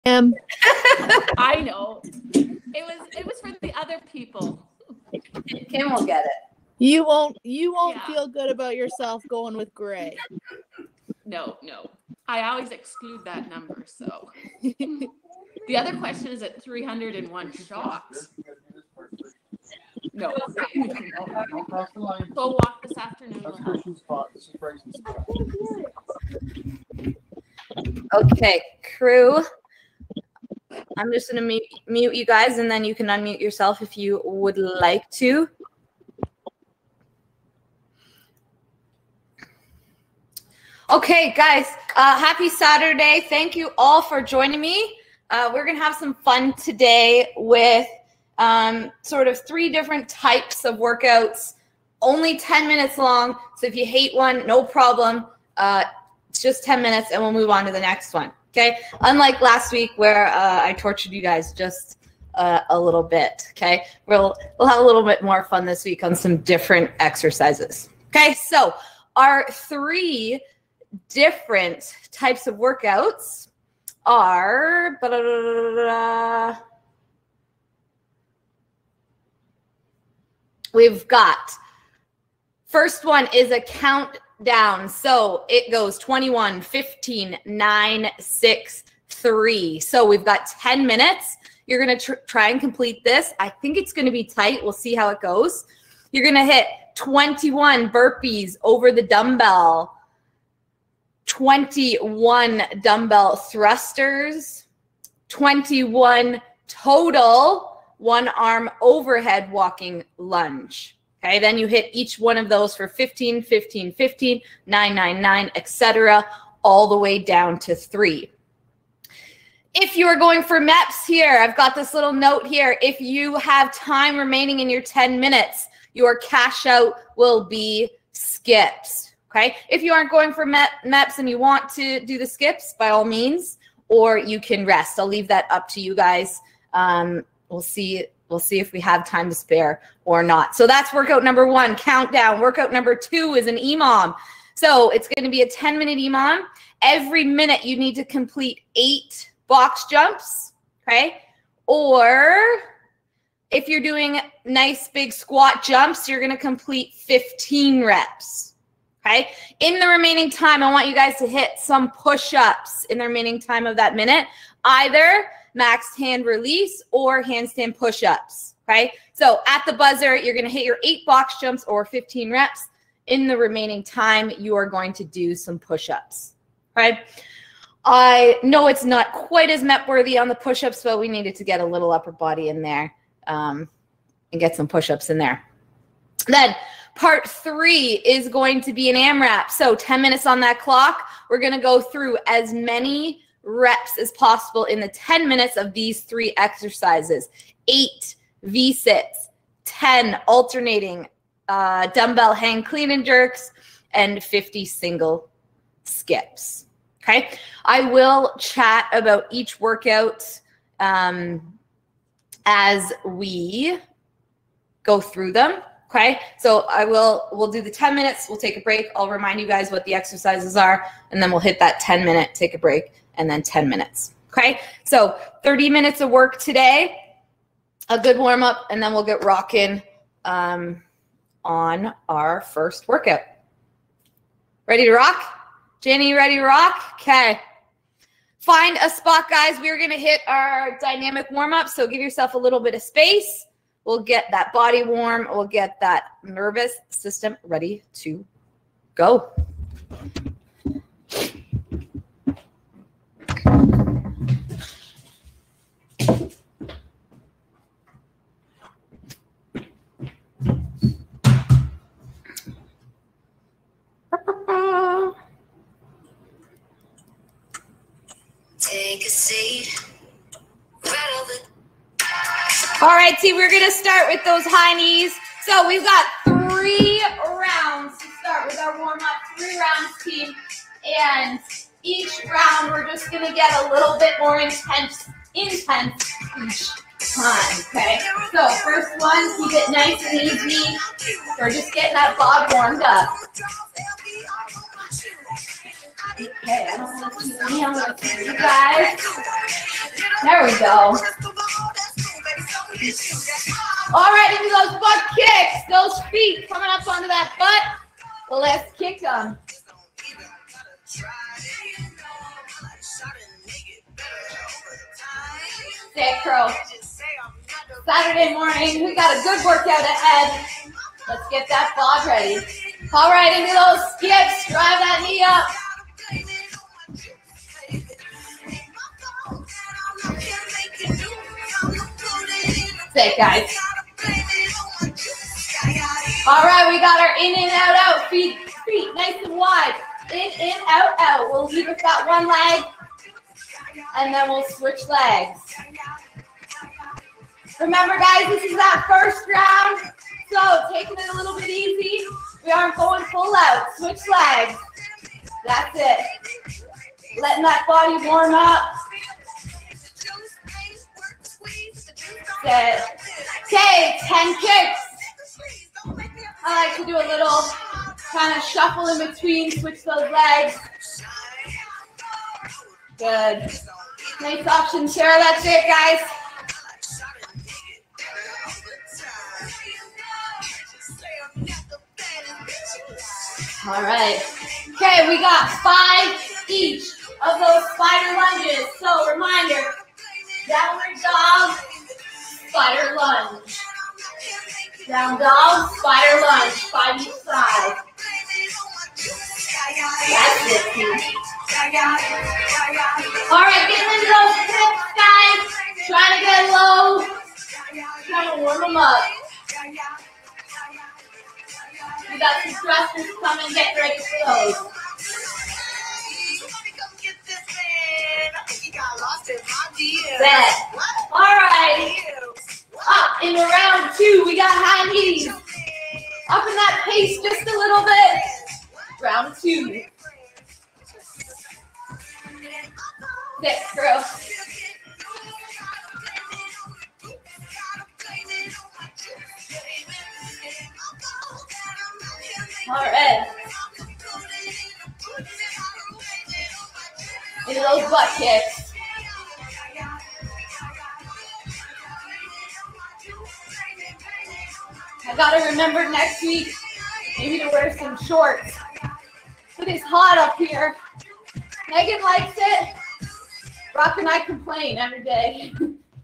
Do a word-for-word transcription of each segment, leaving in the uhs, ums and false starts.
Um, I know. It was it was for the other people. Kim will get it. You won't you won't Yeah. feel good about yourself going with gray. No, no. I always exclude that number, so. The other question is at three hundred one shots. No. Go walk this afternoon. Okay, crew. I'm just going to mute, mute you guys, and then you can unmute yourself if you would like to. Okay, guys, uh, happy Saturday. Thank you all for joining me. Uh, we're going to have some fun today with um, sort of three different types of workouts, only ten minutes long. So if you hate one, no problem. Uh, it's just ten minutes, and we'll move on to the next one. Okay, unlike last week where uh, I tortured you guys just uh, a little bit. Okay, we'll we'll have a little bit more fun this week on some different exercises. Okay, so our three different types of workouts are. Blah, blah, blah, blah, we've got first one is a count. Down. So it goes twenty-one, fifteen, nine, six, three. So we've got ten minutes. You're going to tr try and complete this. I think it's going to be tight. We'll see how it goes. You're going to hit twenty-one burpees over the dumbbell, twenty-one dumbbell thrusters, twenty-one total one arm overhead walking lunge. Okay, then you hit each one of those for fifteen, fifteen, fifteen, nine, nine, nine, et cetera, all the way down to three. If you are going for M E Ps here, I've got this little note here. If you have time remaining in your ten minutes, your cash out will be skips. Okay, if you aren't going for M E Ps and you want to do the skips, by all means, or you can rest. I'll leave that up to you guys. Um, we'll see. We'll see if we have time to spare or not. So that's workout number one, countdown. Workout number two is an E M O M. So it's going to be a ten minute E M O M. Every minute you need to complete eight box jumps, okay? Or if you're doing nice big squat jumps, you're going to complete fifteen reps, okay? In the remaining time, I want you guys to hit some push-ups in the remaining time of that minute, either max hand release or handstand push-ups, okay? So at the buzzer, you're going to hit your eight box jumps or fifteen reps. In the remaining time, you are going to do some push-ups, okay? I know it's not quite as M E P-worthy on the push-ups, but we needed to get a little upper body in there um, and get some push-ups in there. Then part three is going to be an AMRAP. So ten minutes on that clock. We're going to go through as many reps as possible in the ten minutes of these three exercises. Eight V-sits, ten alternating uh, dumbbell hang clean and jerks, and fifty single skips. Okay, I will chat about each workout um, as we go through them. Okay, so I will, we'll do the ten minutes, we'll take a break. I'll remind you guys what the exercises are, and then we'll hit that ten minute, take a break, and then ten minutes. Okay, so thirty minutes of work today, a good warm up, and then we'll get rocking um, on our first workout. Ready to rock? Jenny, ready to rock? Okay. Find a spot, guys. We're going to hit our dynamic warm up, so give yourself a little bit of space. We'll get that body warm. We'll get that nervous system ready to go. Take a seat. All right, see, we're going to start with those high knees. So we've got three rounds to start with our warm-up, three rounds, team. And each round, we're just going to get a little bit more intense, intense each time, okay? So first one, keep it nice and easy. We're just getting that bod warmed up. Okay, I don't want to see me. I'm going to see you guys. There we go. All right, into those butt kicks. Those feet coming up onto that butt. Well, let's kick them. Sit curl. Saturday morning, we got a good workout ahead. Let's get that bod ready. All right, into those skips. Drive that knee up. Sit, guys. All right, we got our in and out, out. Feet, feet nice and wide. In, in, out, out. We'll lead with that one leg, and then we'll switch legs. Remember, guys, this is that first round, so taking it a little bit easy. We aren't going full out. Switch legs. That's it. Letting that body warm up. Sit. Okay, ten kicks. I like to do a little kind of shuffle in between, switch those legs. Good. Nice option, Sarah. That's it, guys. All right. Okay, we got five each of those spider lunges. So, reminder, downward dog, spider lunge. Down dog, spider lunge, five each side. That's it, team. All right, getting into those hips, guys. Trying to get low. Trying to warm them up. We got some thrusters coming. Get ready for those. Set. All right. Up into round two. We got high knees. Up in that pace just a little bit. Round two. Sit, girl. All right. Into those butt kicks. I gotta remember next week maybe to wear some shorts. It is hot up here. Megan likes it. Rock and I complain every day.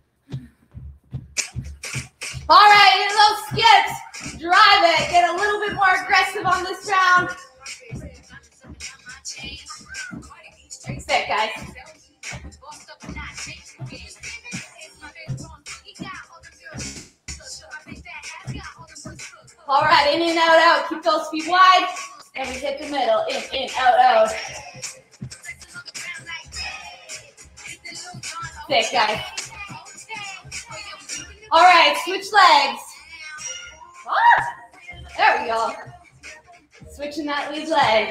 All right, into those skips. Drive it. Get a little bit more aggressive on this round. Sit, guys. All right, in and out, out. Keep those feet wide. And we hit the middle. In, in, out, out. Sit, guys. All right, switch legs. Ah, there we go. Switching that lead leg.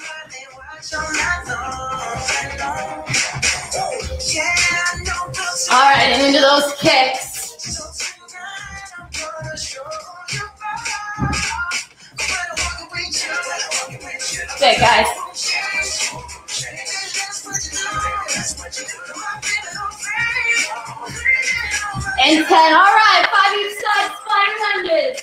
All right, and into those kicks. Sit, guys. And ten. All right, five each side, spider lunges.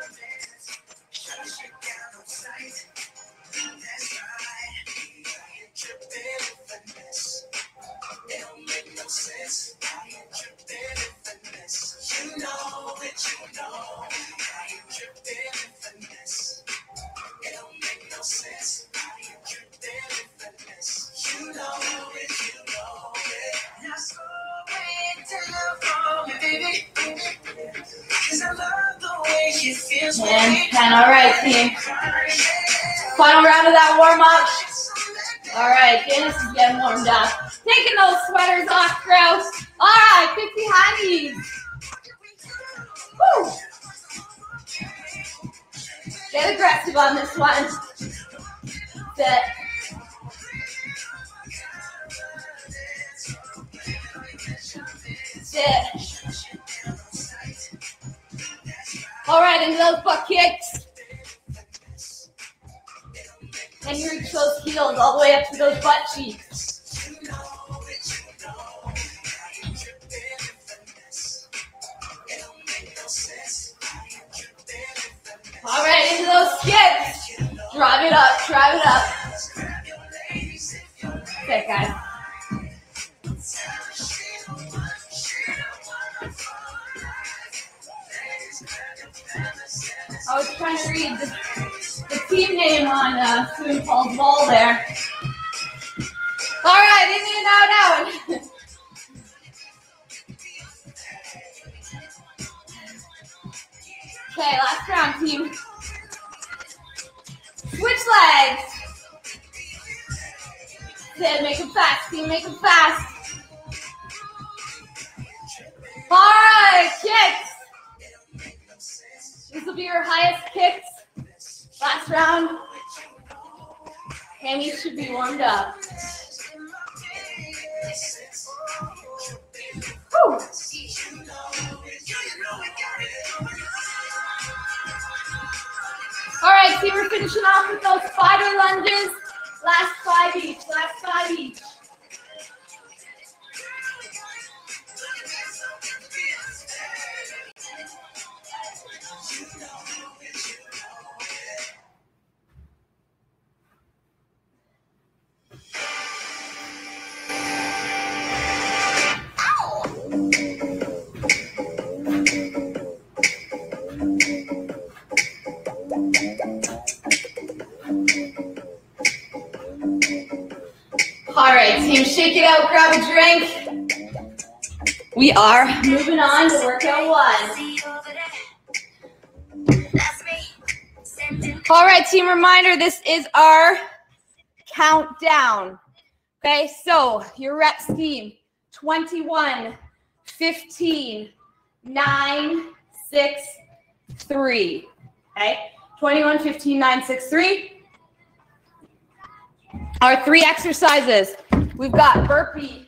And ten. All right, team. Final round of that warm up. All right, Janice is getting warmed up. Taking those sweaters off, gross. All right, fifty high knees. Woo. Get aggressive on this one. Sit. Sit. All right, into those butt kicks. Then you reach those heels all the way up to those butt cheeks. All right, into those skips. Drive it up, drive it up. Okay, guys. I was trying to read the, the team name on uh, Swimming Paul's wall there. All right, in and out, out. Okay, last round, team. Switch legs. Then make them fast, team, make them fast. All right, kicks. This will be your highest kicks. Last round. Hammies should be warmed up. Whew. All right, see, we're finishing off with those spider lunges. Last five each, last five each. All right, team, shake it out, grab a drink. We are moving on to workout one. All right, team, reminder, this is our countdown. Okay, so your rep scheme, twenty-one, fifteen, nine, six, three. Okay, twenty-one, fifteen, nine, six, three. Our three exercises, we've got burpee.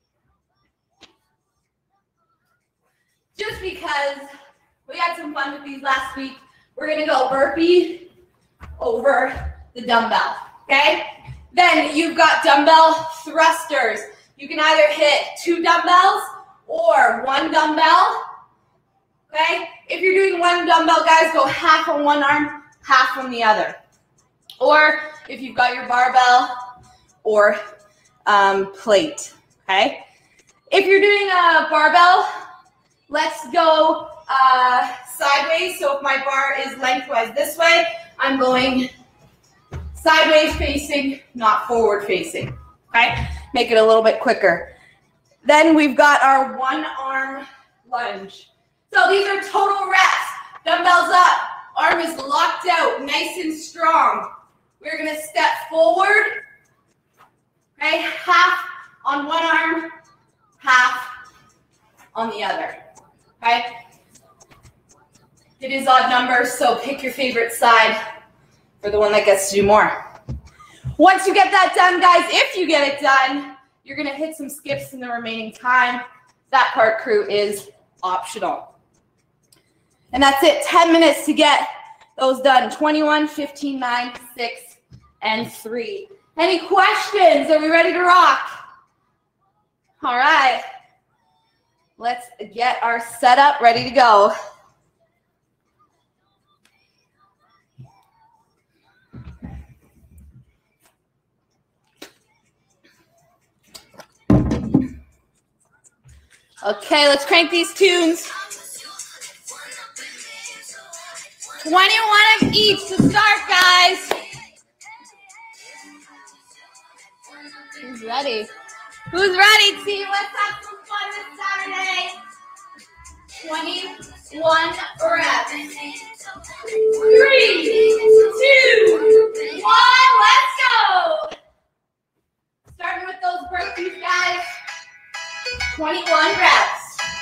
Just because we had some fun with these last week, we're gonna go burpee over the dumbbell, okay? Then you've got dumbbell thrusters. You can either hit two dumbbells or one dumbbell, okay? If you're doing one dumbbell, guys, go half on one arm, half on the other. Or if you've got your barbell or um, plate, okay? If you're doing a barbell, let's go uh, sideways. So if my bar is lengthwise this way, I'm going sideways facing, not forward facing, okay? Make it a little bit quicker. Then we've got our one arm lunge. So these are total reps. Dumbbells up, arm is locked out, nice and strong. We're gonna step forward, okay? Half on one arm, half on the other, okay? It is odd numbers, so pick your favorite side for the one that gets to do more. Once you get that done, guys, if you get it done, you're gonna hit some skips in the remaining time. That part, crew, is optional. And that's it, ten minutes to get those done. twenty-one, fifteen, nine, six, and three. Any questions? Are we ready to rock? All right. Let's get our setup ready to go. Okay, let's crank these tunes. twenty-one of each to start, guys. Who's ready? Who's ready, team? Let's have some fun this Saturday. twenty-one reps. Three, two, one, let's go. Starting with those burpees, guys. twenty-one reps.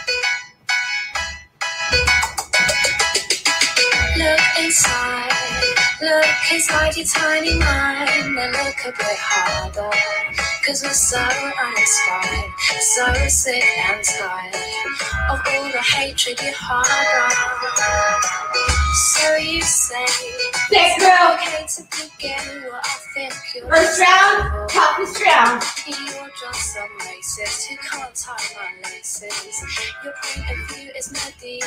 Look inside, look inside your tiny mind and look a bit harder. Cause we're so uninspired, so sick and tired of all the hatred you harbor. So you say Six it's row. okay to begin what I think you're First round, toughest round. You're just some racist who can't tie my laces. Your point of view is medieval.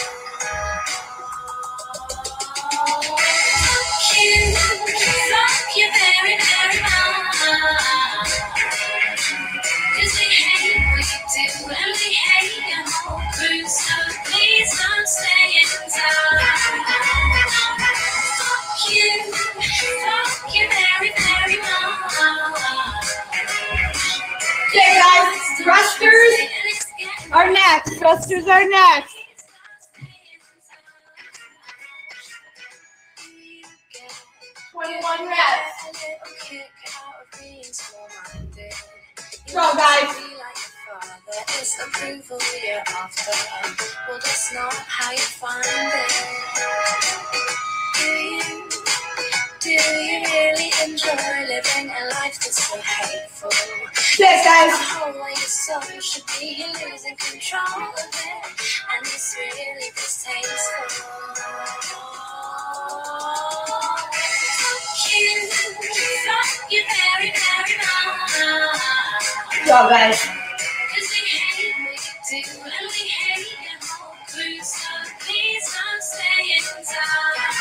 You, fuck you very, very much. Cause we hate what you do and we hate your whole crew. So please don't stay in town. Fuck you, fuck you very, very much. Okay, guys, thrusters are next. Thrusters are next. twenty-one reps. Go, guys. It's approval you're after. Well, that's not how you find it. Do you, do you really enjoy living a life that's so hateful? Yes, guys. A whole way your soul should be losing control of it, and it's really distasteful. Fuck you, fuck you very, very much. Go, guys. Cause we hate what you do and we hate your whole crew. So please don't stay in town.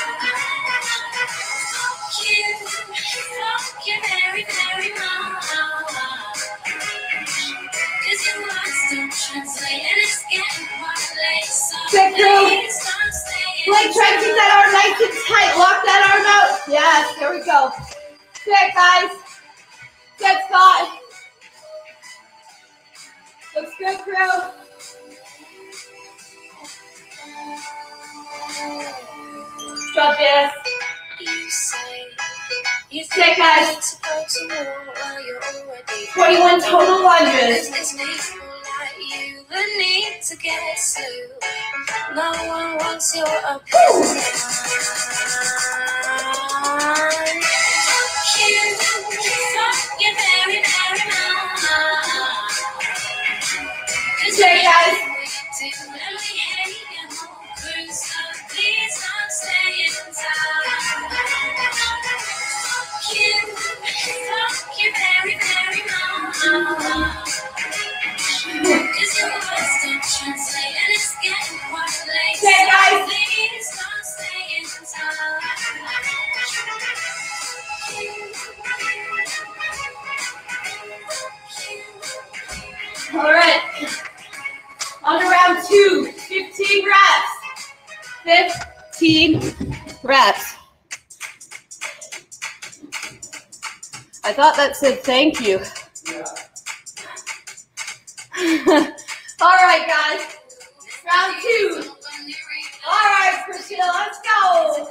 Fuck you, fuck you very, very much. Cause your words don't translate and it's getting quite late. So Sit through. please don't stay in Blake, try to keep that arm nice and tight. Lock that arm out. Yes, there we go. Sit, guys. Sit, Scott. Looks good, crew. Drop this. You say you Sit, think guys. you need to go to war while you're already twenty-one total lunges. There's people like you that need to get slew. No one wants your opinion. Fuck you, fuck you very, very much. Cause Okay, guys. we do and we hate your whole crew. So please don't stay in town. Fuck you, fuck you very, very much. Cause your words don't translate and it's getting quite late. Okay, guys. Please don't stay in town. All right. On to round two. fifteen reps. fifteen reps. I thought that said thank you. All right, guys. Round two. All right, Priscilla, let's go.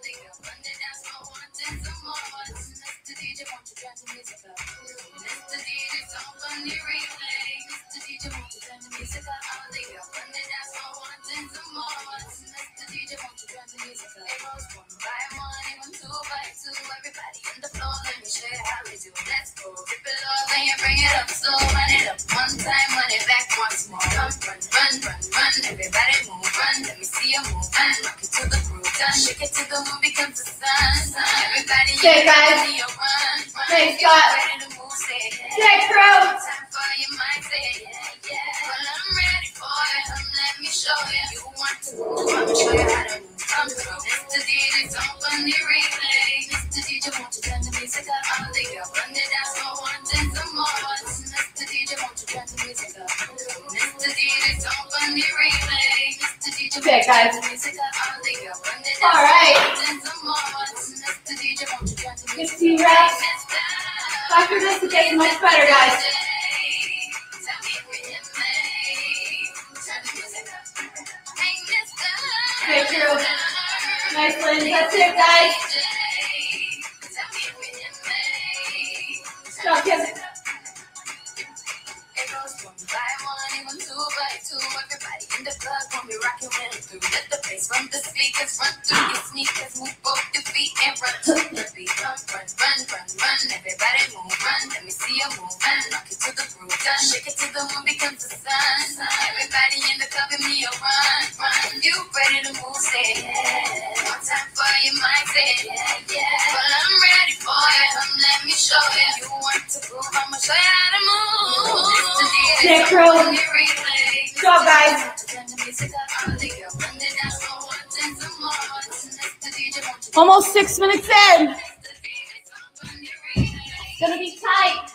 Bring it up, so run it up one time, run it back once more. Run, run, run, run, run, everybody move, run, let me see you move, run, rock it to the groove, done, shake it till the moon becomes the sun, sun. Everybody, Okay, guys. me a run, run, Thanks, get Scott. ready to move, say yeah. Okay, crew. Time for your mind, say yeah, yeah. Well, I'm ready for it, um, let me show you. You want to move, I'ma show you how to move. Come through, Mister D J, don't run the replay. Mister D J, won't you turn the music up? I'll take you, run it down for one, then some more. Mister D J, won't you turn the music up? Mister D J, don't run the replay. Mister D J, Okay, won't you guys. turn the music up? I'll take you, run it down All right. for one, then some more. Mister D J, won't you turn the music up? fifteen reps. After this, it gets much better, guys. Okay, crew. Nice Lynn. That's it, guys. Stop him. Everybody in the club when we rockin' when it through. Let the bass from the speakers run through your sneakers. Move both your feet and run to the beat. Run, run, run, run, run. Everybody move, run. Let me see you move, run. Rock it to the groove, done. Shake it till the moon becomes the sun. Everybody in the club and me a run, run. You ready to move? Say yeah. time for your mind, say yeah, yeah. Well, I'm ready for it. Come, let me show you. You want to prove? I'ma show you how to move. Sick crew. Go, guys. Almost six minutes in. It's gonna be tight.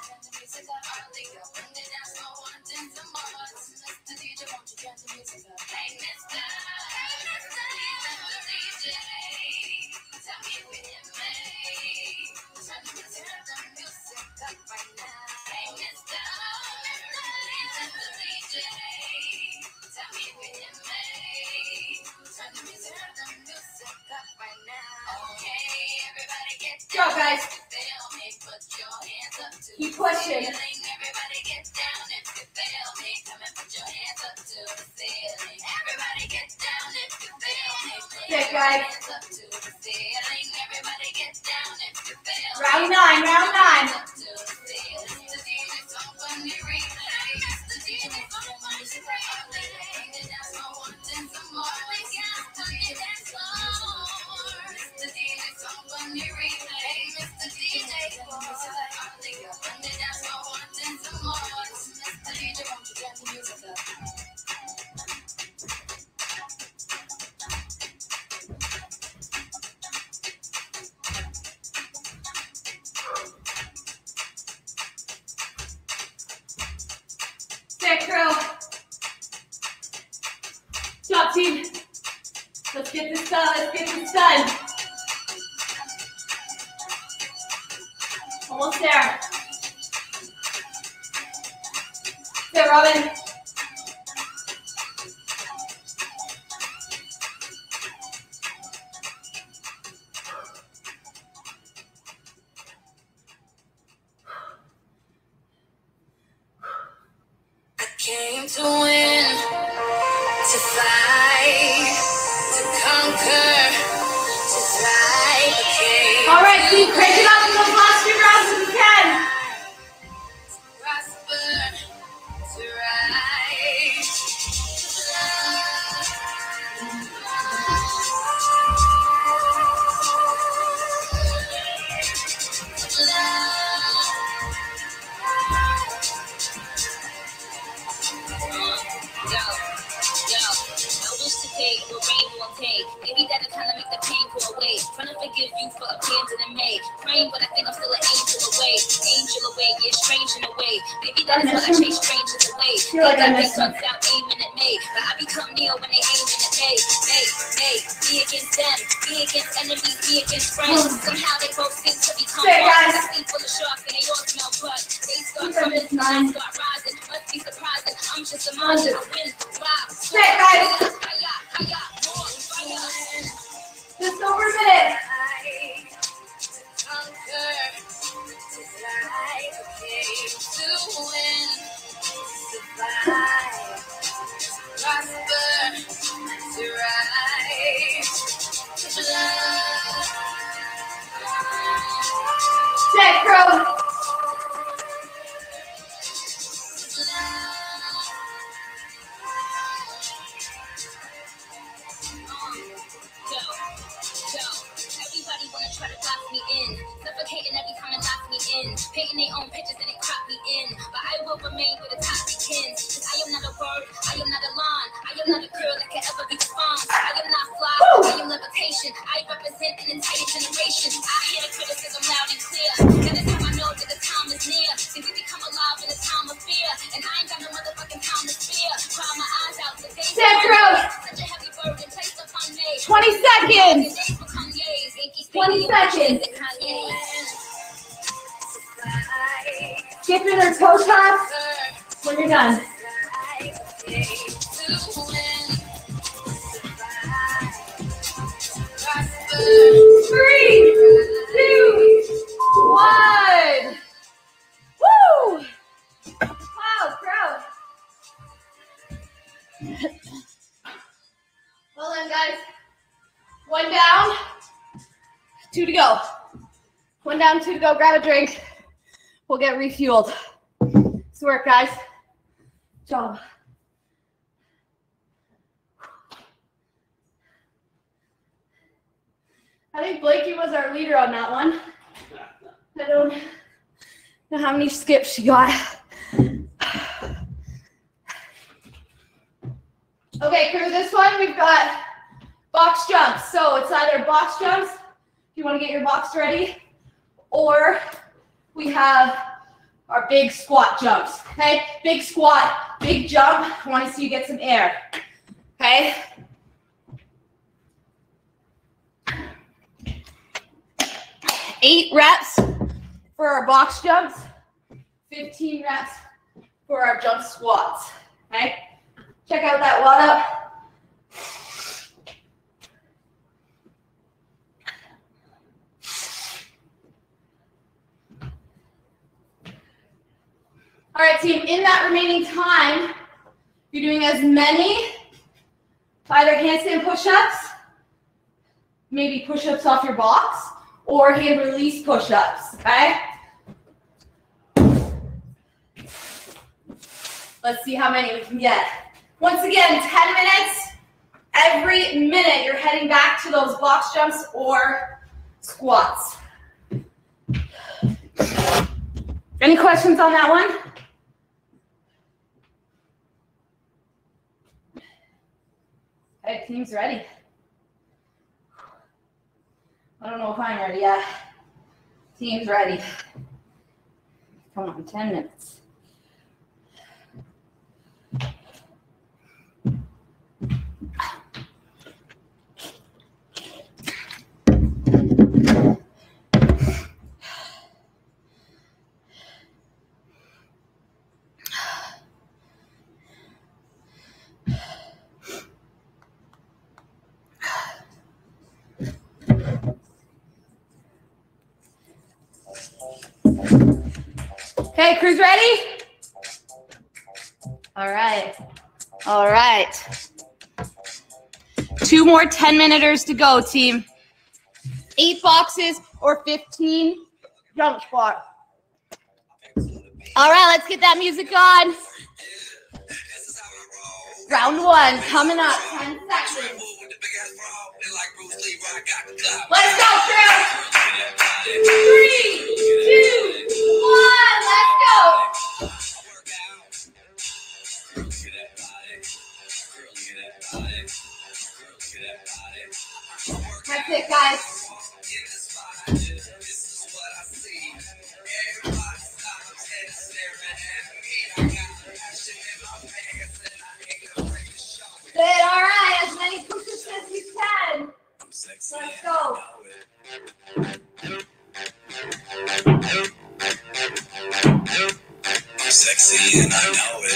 Go, guys. Keep pushing. Good, guys. Round nine, round nine. Sick crew. Top team. Let's get this done. Let's get this done. Almost there. There, Robin. Came to win, to fight, to conquer, to thrive. I came All right, to keep cranking up in those last few rounds if you can. prosper, to rise, to love, Yo, yo, I wish to take what rain won't take. Maybe that'll kind of make the pain go away. Trying to forgive you for abandoning me. Praying, but I think I'm still an angel away. Angel away, yeah, strange in a way. Maybe that is why I chase strangers away. Feel like I They missed got me out aiming at me, but I become Neo when they aiming at me. Me, me, me against them, me against enemies, me against friends. Somehow they both seem to become Say, one. guys. I see full of sharks and they all smell blood. They start Keep them coming, at nine. start rising. Must be surprising. I'm just a monster. Win, wow. Sit, guys. Just over a minute. Sit, crew. Everybody wanna try to lock me in, suffocating every time it locks me in, painting their own pictures and they crop me in, but I will remain with a top begins, cause I am not a word, I am not a line, I am not a girl that can ever be defined, I am not fly, I am levitation, I represent an entire generation, I hear the criticism loud and clear, that is how I know that the time is near, and we become alive in a time of fear, and I ain't got no motherfucking time to spare, cry my eyes out today, Sit, crew. such a heavy burden placed upon me, twenty seconds. twenty seconds. Get through their toe taps when you're done. Three, two, one. Woo! Wow, crowd. Well done, guys. One down, two to go. One down, two to go. Grab a drink. We'll get refueled. Nice work, guys. Job. I think Blakey was our leader on that one. I don't know how many skips she got. Okay, crew, this one we've got box jumps. So it's either box jumps, if you want to get your box ready, or we have our big squat jumps. Okay, big squat, big jump. I want to see you get some air. Okay. Eight reps for our box jumps, fifteen reps for our jump squats. Okay. Check out that wad up. All right, team, in that remaining time, you're doing as many either handstand push-ups, maybe push-ups off your box, or hand release push-ups, okay? Let's see how many we can get. Once again, ten minutes. Every minute you're heading back to those box jumps or squats. Any questions on that one? Okay, team's ready. I don't know if I'm ready yet. Team's ready. Come on, ten minutes. Okay, crew's ready? All right. All right. Two more ten minuters to go, team. Eight boxes or fifteen jump squat. All right, let's get that music on. Round one coming up, ten seconds. Let's go, crew. Three, two, one, let's go. That's it, guys. Good, all right, as many push-ups as you can. Let's go. I'm sexy and I know it.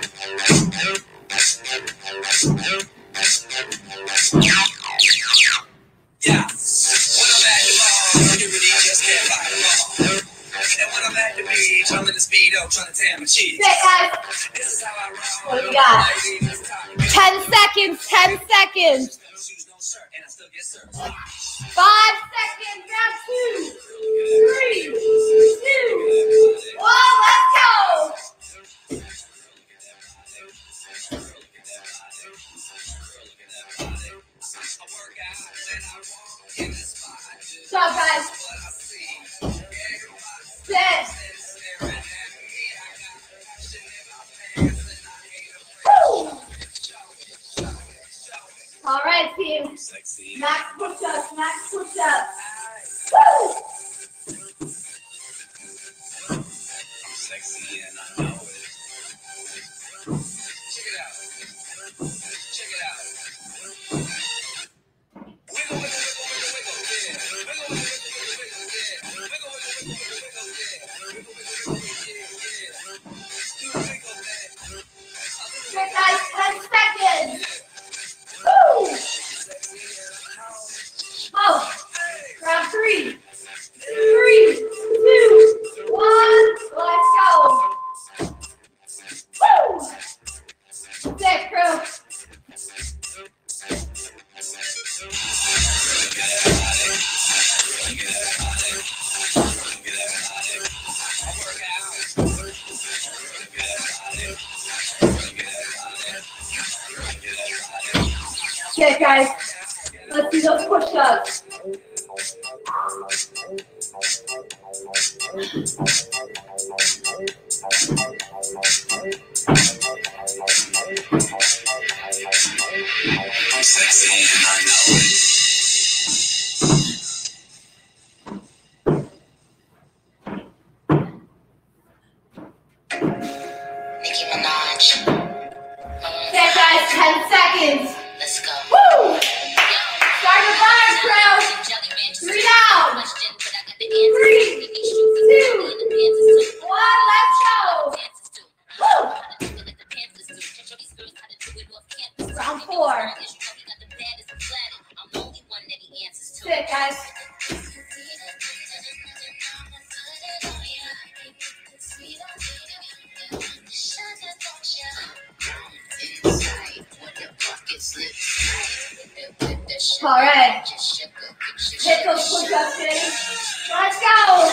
Yeah. When I'm at the mall, you really just can't buy them all. And when I'm at the beach, I'm in the speedo trying to tan my cheeks. Sit, guys. This is how I roll. What do we got? Ten seconds, ten seconds. No shoes, no shirt, and I still get served. Five seconds, round two, three, two, one, let's go. Good job, guys. Sit. Woo. All right, team. Max push-ups, max push-ups. Woo! Sexy and I know it. Check it out. Check it out. Wiggle, wiggle, wiggle, wiggle, wiggle, yeah. Wiggle, wiggle, wiggle, wiggle, yeah. Wiggle, wiggle, wiggle, wiggle, wiggle, yeah. Wiggle, wiggle, wiggle, yeah, yeah. Do the wiggle, man. Good, guys, ten seconds. Woo! Oh, round three. Three, two, one, let's go. Woo! Sit, crew. Okay, guys, let's do those push-ups. I'm sexy and I know it. Nicki Minaj. Okay, guys, ten seconds. Let's go. Woo! Start the fire, crew. Three down. Three, two, one, let's go. Woo! Round four. Sit, guys. All right. Hit those push-ups, Jenny. Let's go.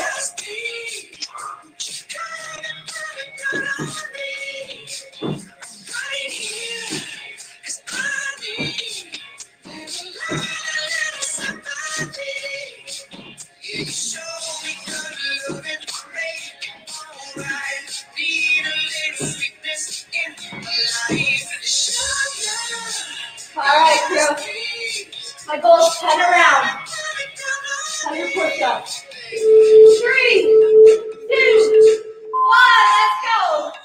All right, crew. My goal is ten around. ten push-ups. Three, two, one, let's go.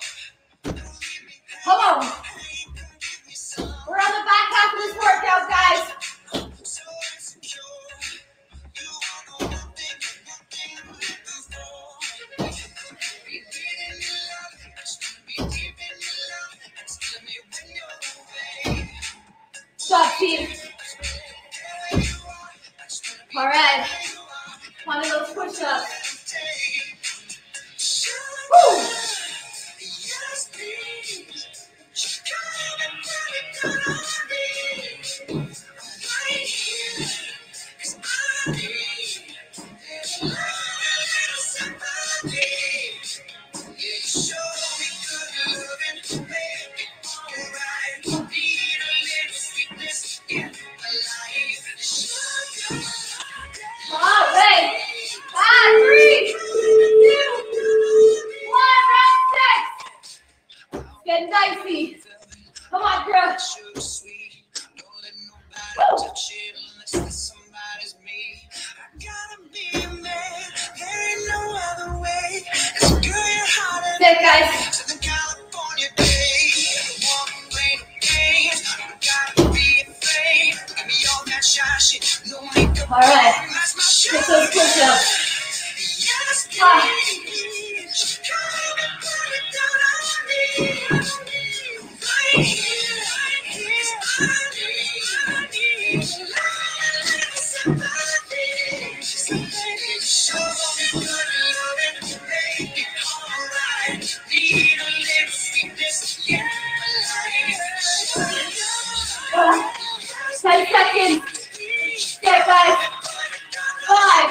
Come on. We're on the back half of this workout, guys. Stop, team. All right. One of those push-ups. Woo! All right. Five, three, two, one, round six. It's getting dicey. Come on, girl. Woo! Sit, guys. All right. Get those push-ups. Ah. Ah. ten seconds. Get, guys. Five.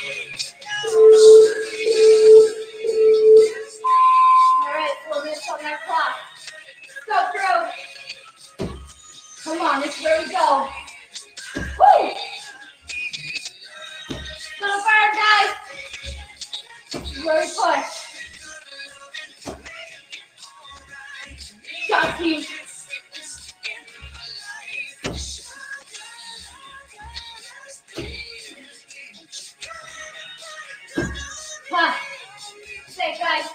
All right, four minutes on that clock. Go, crew. Come on, this is where we go. Woo! Little bird, guys. This is where we push. Shot team. Huh. Stay, guys.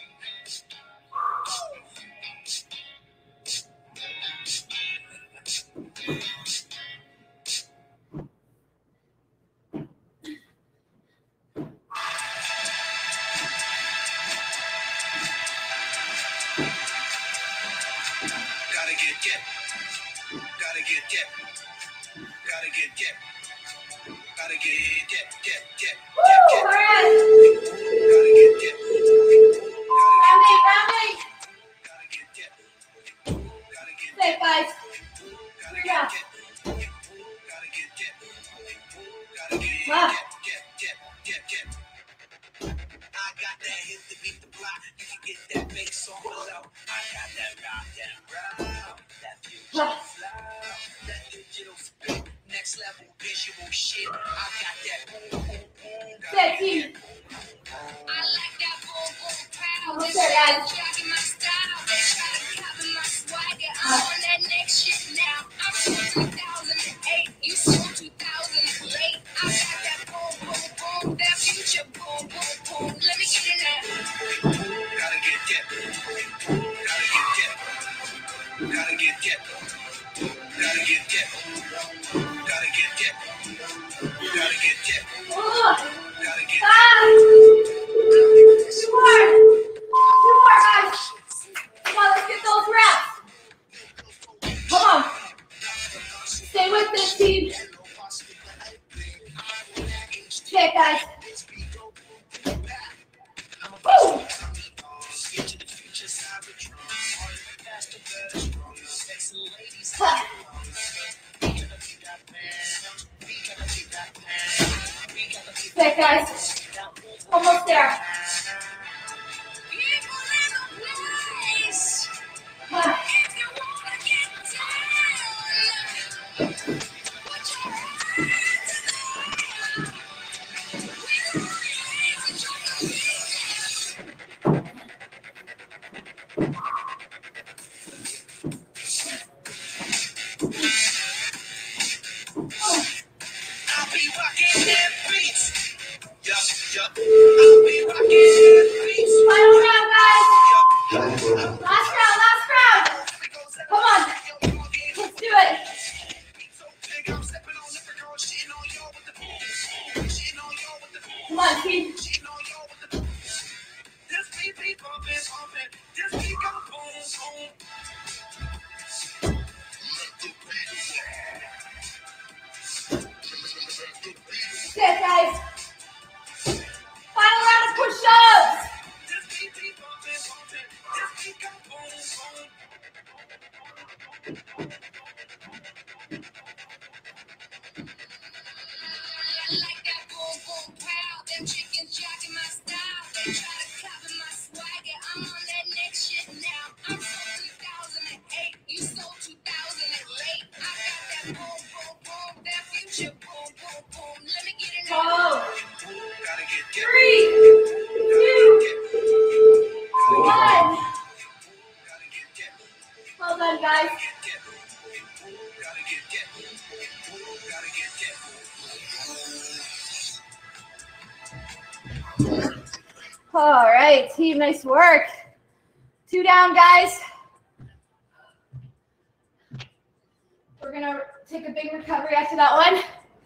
Gotta get get. Gotta get get. Gotta get get. Gotta get get get get. Woo! All right. Gotta get get. Round eight, round eight. Gotta get get. Gotta get Stay, guys. gotta Yeah. get get. Gotta get get. Gotta get Ah. get get get get. I got that hit to beat the block. You can get that bass on below. I got that rock, that rock, that future Ah. flow, that digital spit, next level visual shit. I got that boom, boom, boom, Gotta get get. Gotta get get. Gotta get get. Gotta get get. Gotta get Two more. Two more, guys. Come on, let's get those reps. Come on. Stay with this, team. Okay, guys. Woo! Huh. Okay, guys. Almost there. Huh. I'll be rocking them beats. Yup, yup. I'll be rocking them beats. Final round, guys. Last round, last round. Come on. Let's do it. Come on, team. This beat be bumping, bumping. This beat go boom, boom. Okay, guys. Final round of push-ups. This beat be bumping, bumping. This beat go boom, boom. I like that boom boom pow. Them chickens jacking my style. They try to copy my swagger. I'm on that next shit now. I'm so two thousand eight. You so two thousand eight. I got that boom boom boom. That future boom boom boom. Let me get it Go. now. Gotta get get. Three, two, one. Gotta get get. Well done, guys. Get get. Gotta get get. Gotta get get. All right, team, nice work. Two down, guys. We're gonna take a big recovery after that one.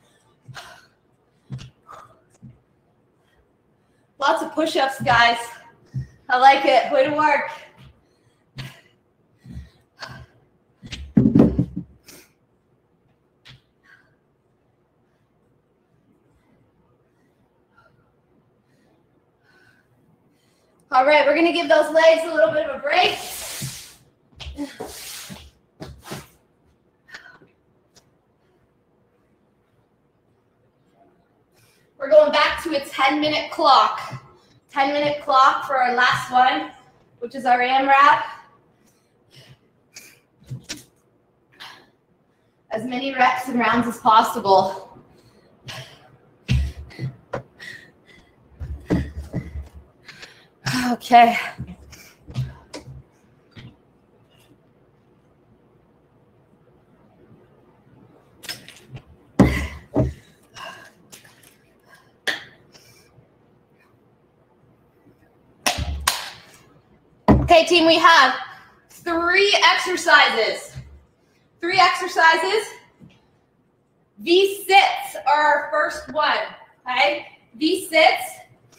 Lots of push-ups, guys. I like it. Way to work. All right, we're gonna give those legs a little bit of a break. We're going back to a ten minute clock. ten minute clock for our last one, which is our AMRAP. As many reps and rounds as possible. Okay. Okay, team, we have three exercises. Three exercises. V-sits are our first one, okay? V-sits.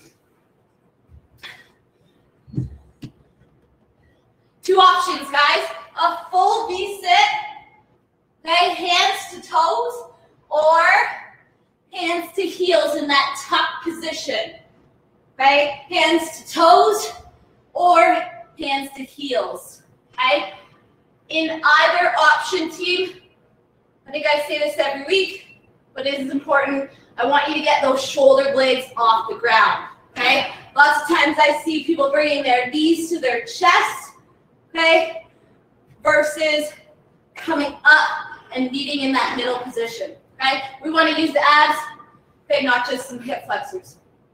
Two options, guys. A full V-sit, okay? Hands to toes or hands to heels in that tuck position, okay? Hands to toes or hands to heels, okay? In either option, team, I think I say this every week, but it is important. I want you to get those shoulder blades off the ground, okay? Lots of times I see people bringing their knees to their chest, okay, versus coming up and meeting in that middle position, okay? We want to use the abs, okay, not just some hip flexors.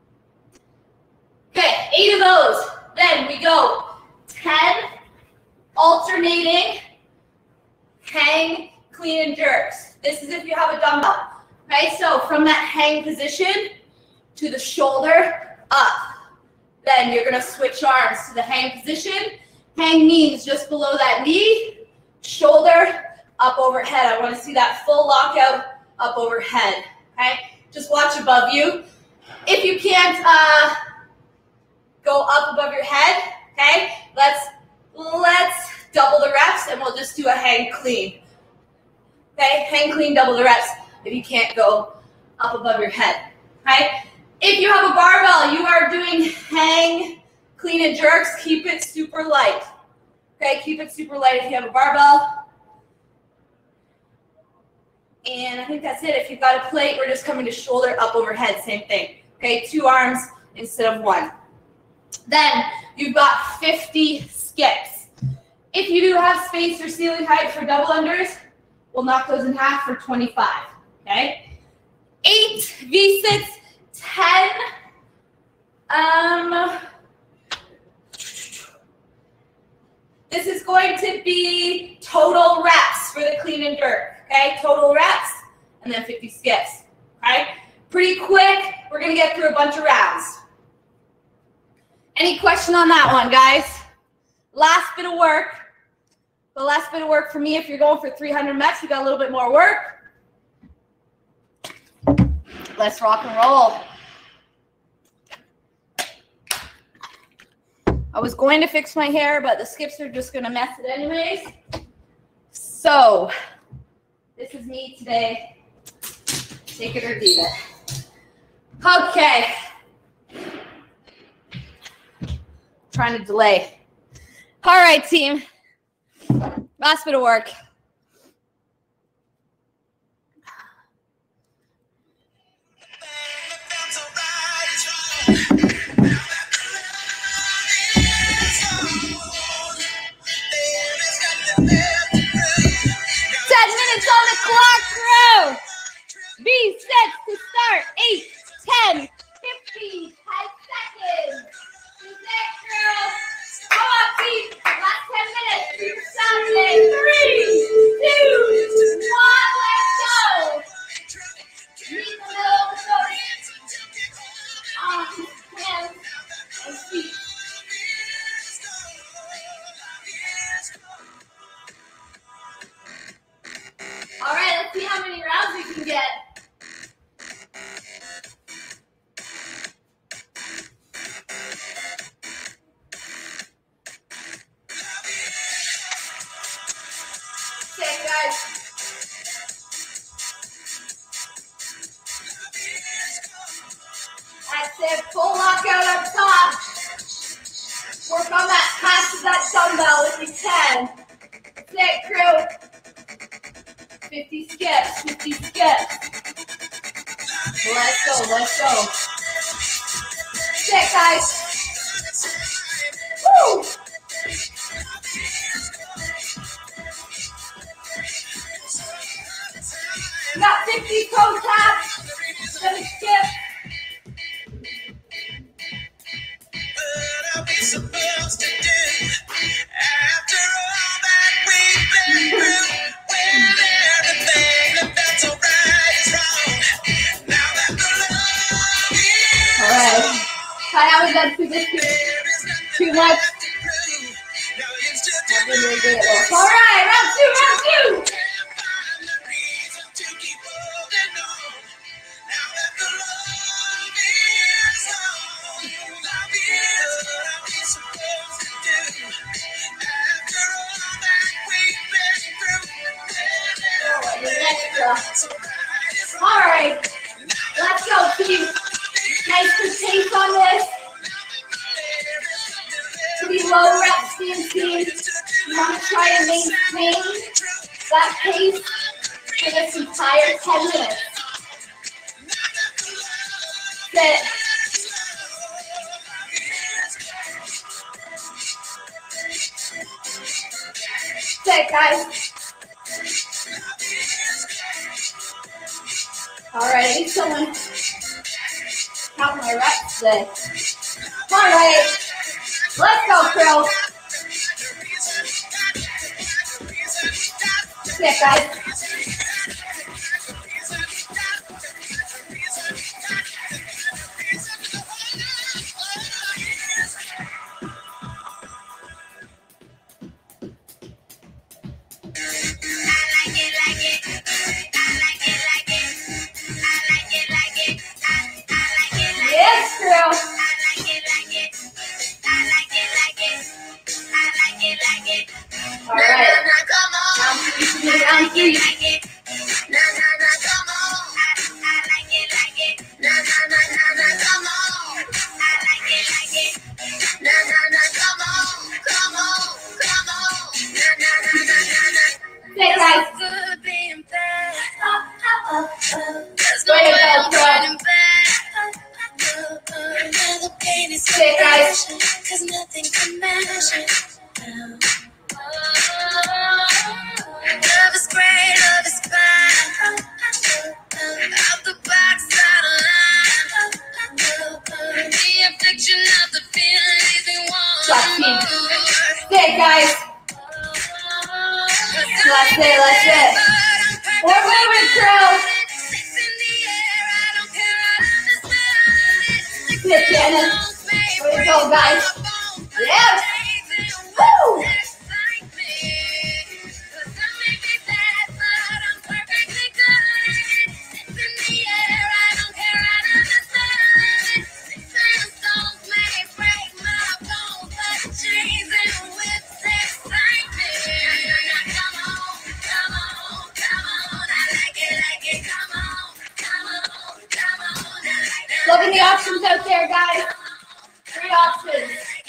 Okay, eight of those. Then we go ten alternating hang, clean, and jerks. This is if you have a dumbbell. Okay, so from that hang position to the shoulder up. Then you're gonna switch arms to the hang position. Hang means just below that knee shoulder up overhead. I want to see that full lockout up overhead, okay? Just watch above you. If you can't uh, go up above your head, okay, let's, let's double the reps and we'll just do a hang clean. Okay, hang clean, double the reps if you can't go up above your head, okay? If you have a barbell, you are doing hang, clean and jerks, keep it super light. Okay, keep it super light if you have a barbell. And I think that's it. If you've got a plate, we're just coming to shoulder up overhead, same thing. Okay, two arms instead of one. Then you've got fifty skips. If you do have space or ceiling height for double unders, we'll knock those in half for twenty-five, okay? Eight V sits, ten. Um, this is going to be total reps for the clean and jerk, okay? Total reps, and then fifty skips, okay? Pretty quick, we're gonna get through a bunch of rounds. Any question on that one, guys? Last bit of work. The last bit of work for me, if you're going for three hundred reps, you got a little bit more work. Let's rock and roll. I was going to fix my hair, but the skips are just gonna mess it anyways. So, this is me today. Take it or leave it. Okay. Trying to delay. All right, team. Last bit of work. Ten minutes on the clock, crew. V sets to start. Eight, ten, fifty, ten seconds. Who's next, crew? Come on, feet. Last ten minutes. Super Saturday. Three, two, one. Let's go. Knees in the middle of the shoulders. Arms, hands, and feet. All right, let's see how many rounds we can get. Okay, guys. That's it. Full lockout up top. Work on that pass of that dumbbell if you can. Sit, crew. fifty skips, fifty skips. Let's go, let's go. Sit, guys. Woo! You got fifty toe taps. Gonna skip. What are we supposed to do after all that we've been through? When everything that felt so right is wrong. Now that the love is All right. I haven't done too this too, too much. I've been really good at this. All right, round two, round two. All right, let's go, team. Nice good pace on this. Pretty low rep stand team. You want to try to maintain that pace for this entire ten minutes. Sit. Sit, guys. All right, I need someone count my reps today. All right, let's go, crew. Sit, guys. to round three. Na na na, come on. I, I like it, like it. Na na na na na, come on. I like it, like it. Na na na, come on, come on, come on. Na na na na na na. Say it, guys. Good being bad. Oh, oh, oh, oh. There's Go no ahead, way I'm girl. turning back. Oh, oh, oh. Now the pain is Say it, guys. cause nothing can measure. Oh, oh, oh. Love is great, love is fine. Oh, oh, oh. Out the box, out of line. Oh, oh, oh. The affliction of the feeling leaves me Stop, wanting Pete. more. Say it, guys. Let's it, let's it. Four movement, Trill. Sit, Janice. Way to go, guys. Yes. Woo! Loving the options out there, guys. Three options.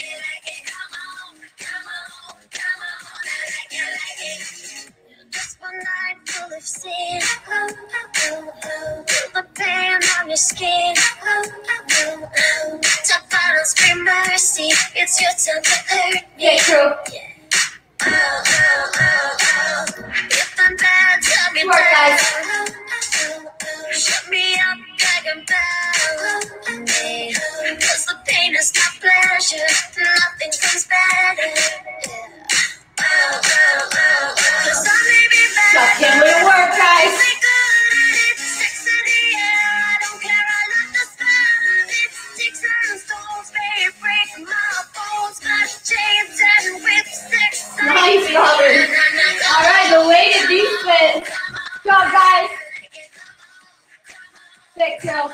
Just one night full of sin. Oh, oh, oh. The pain on your skin. Oh, oh, oh. Top bottles, scream mercy. It's your time to hurt me. Yeah, true. Oh, oh, oh, oh. If I'm bad, tell me Work, guys. Oh, oh, oh. Shut me up like I'm bad. Oh, oh, oh. Cause the pain is my pleasure. Nothing comes better. Oh, oh, oh, oh. Cause I may be bad. Just can't wait to work, guys. Really good. It's sex in the air. I don't care. I love the smell of it. Sticks and stones may break my bones. Got chains and whips. Sex. Nice, Robin. All right, the weighted defense. Good job, guys. Six, Trill.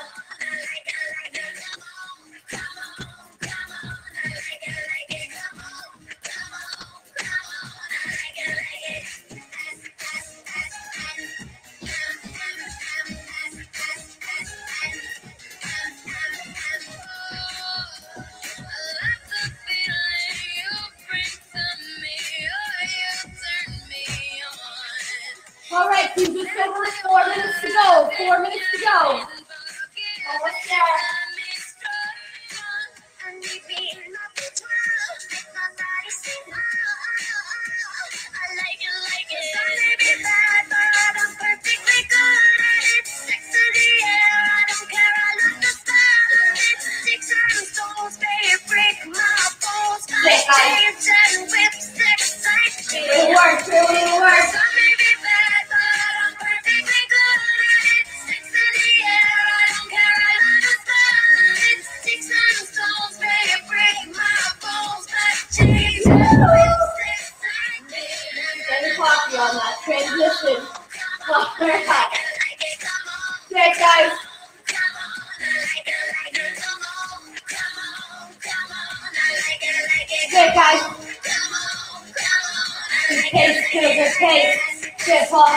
All right, team, just over four minutes to go. Four minutes to go. Almost there. It'll work, it'll work. Getting coffee on that transition. All right. Six, guys. Good, guys. Good pace, good, good pace. Good, Paul.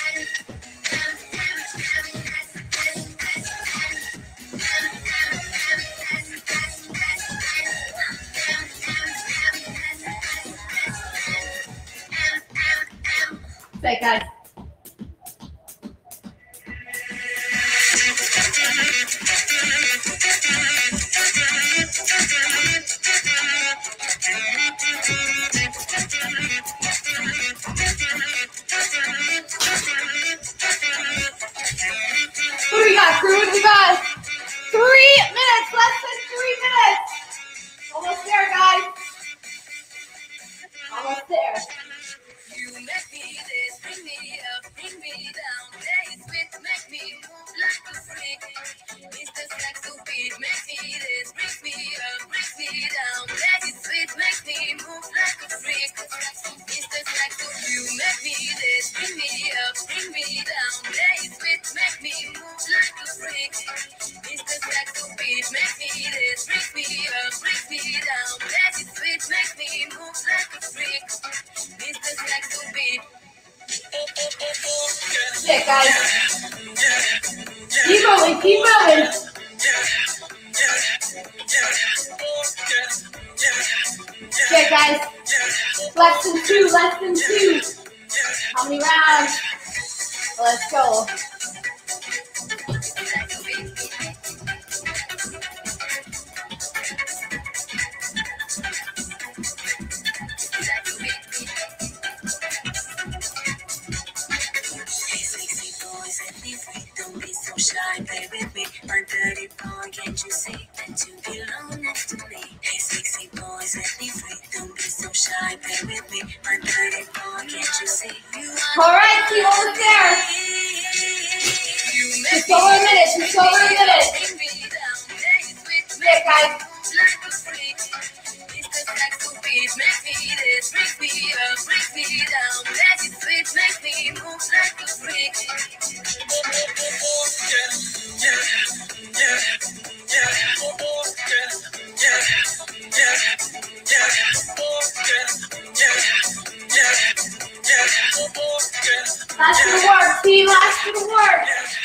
Good, guys. Who do we got, crew? What do we got? Three minutes, less than three minutes. Almost there, guys. Almost there. You make me this, bring me up, bring me down. Play it with, make me move like a freak. It's the sex to beat, make me this, bring me up, bring me down. Play it sweet, make me move like a freak. It's the sex to you make me this, bring me up, bring me down. Play it sweet, make me move like a freak. It's the sex to beat, make me this, bring me up, bring me down. Play it sweet, make me move like a freak. It's the sex to beat. Sit, guys. Keep moving, keep moving. Sit, guys. Less than two, less than two. How many rounds? Let's go. Don't be so shy, play with me. My dirty boy, can't you see that you belong next to me? Hey, sexy boy, set me free. Don't be so shy, play with me. My dirty boy, can't you see? You All right, keep almost there. Just over a minute, just over a minute. Sit, guys. Make me this, make me up, break me down, let it sweet, make me move like a freak. Last for the work, team, last for the work.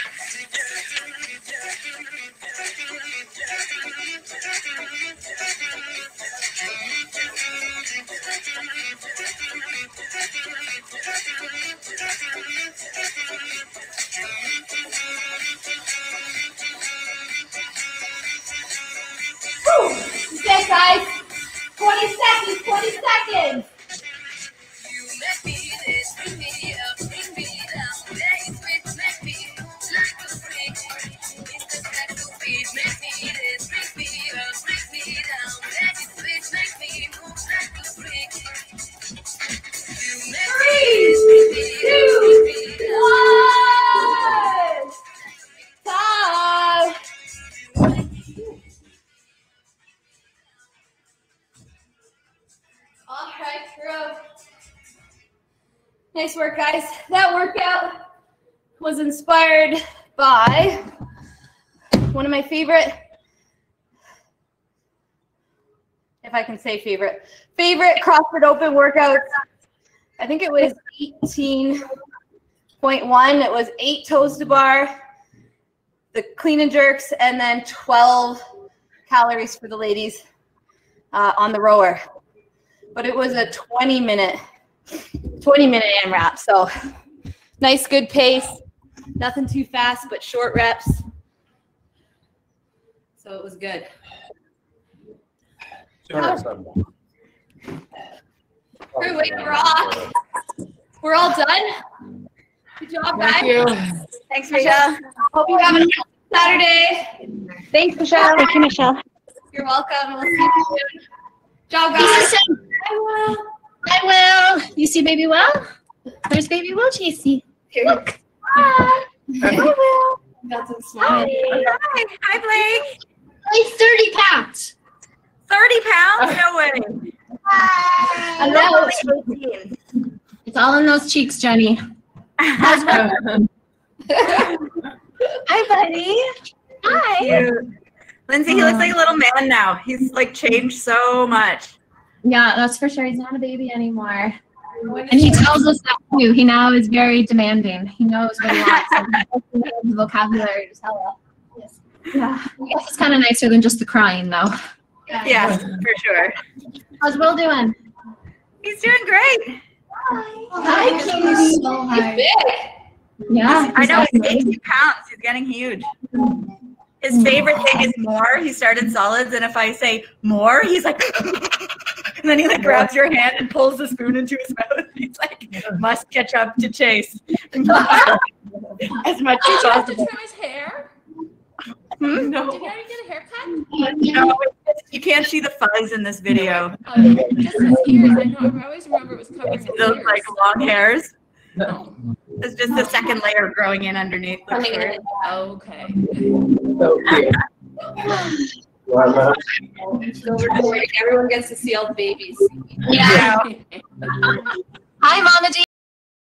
Okay, guys. twenty seconds, twenty seconds. You make me this, bring me up, bring me down, let it sweet, make me move like a freak. It's the sexual beat, make me this, bring me up, bring me down, let it sweet, make me move like a freak. You make me this, bring me up, bring me down. One. Time. All right, crew. Nice work, guys. That workout was inspired by one of my favorite, if I can say favorite, favorite CrossFit Open workouts. I think it was eighteen point one. It was eight toes to bar, the clean and jerks, and then twelve calories for the ladies uh, on the rower. But it was a twenty minute AMRAP. So nice, good pace. Nothing too fast, but short reps. So it was good. Crew, wait, we're all, we're all done. Good job, guys. Thank you. Thanks, Michelle. Hope you have a nice Saturday. Thanks, Michelle. Thank you, Michelle. You're welcome. We'll see you soon. Job, guys. I will. I will. You see Baby Will? There's Baby Will, Chasey. Look. Hi. I will. Got some smiles. Hi. Hi, Blake. Like thirty pounds. thirty pounds? No way. I know. It's all in those cheeks, Jenny. Hi, buddy. Hi. Cute. Lindsay, he looks like a little man now. He's like changed so much. Yeah, that's for sure. He's not a baby anymore. And he tells us that too. He now is very demanding. He knows what he wants. And he has the vocabulary to tell us. Yes. Yeah. I guess it's kind of nicer than just the crying, though. Yeah, for sure. How's Will doing? He's doing great. Hi, Katie. So high. Yeah. I know, he's definitely. eighteen pounds. He's getting huge. His favorite thing is more. He started solids, and if I say more, he's like, and then he like grabs your hand and pulls the spoon into his mouth. He's like, must catch up to Chase as much as Did you have to possible. trim his hair? Hmm? Did he already get a haircut? No, you can't see the fuzz in this video. Oh, just his ears. I know. I always remember it was covering his Those ears. like long hairs. Oh, It's just the second layer growing in underneath. the Coming shirt. in. okay. Everyone gets to see all the babies. Yeah. Hi, Mama D.